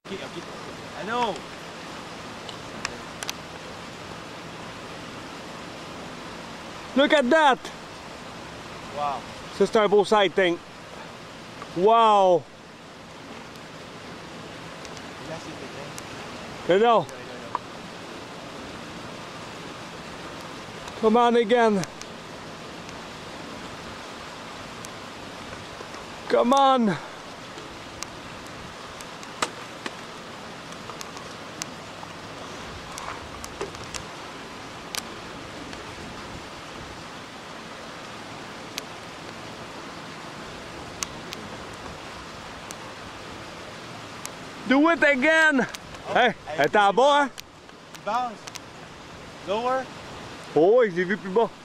Ok, ok. Allô? Look at that! Wow. Ça, c'est un beau sighting. Wow! Là, c'est pété. No. Come on again. Come on. Do it again. Hey, elle est en bas, hein? Plus basse. Lower. Oh oui, j'ai vu plus bas.